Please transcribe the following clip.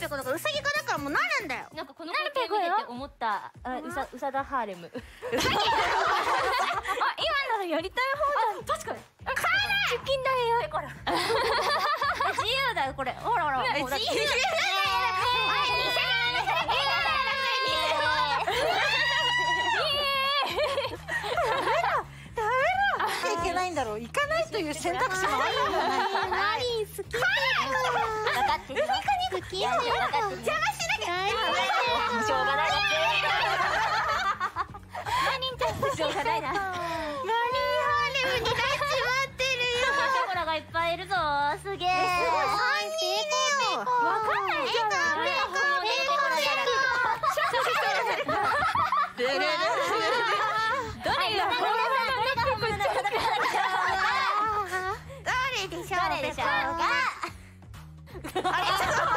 ってことがウサギ科だからもうなるんだよ。 なんかこの光景見てて思った。うさだハーレム。 ウサギ。あ、 今のやりたい放題。 確かに。 買えない。 チキンだよ。 これ。 自由だよこれ。ほらほら。 自由だよ。いけないんだろう。行かないという選択肢もあるんじゃないかな。 マリン好き。 分かってる。 好きよ。 分かってる。 邪魔しなきゃ。 しょうがないだって。 マリンちゃんしょうがないな。 マリーハーレムになっちまってるよ。 ショコラがいっぱいいるぞ。すげえ。 すごい。3人いるよ。 わかんないじゃん。 誰でしょうか。 あれちょっと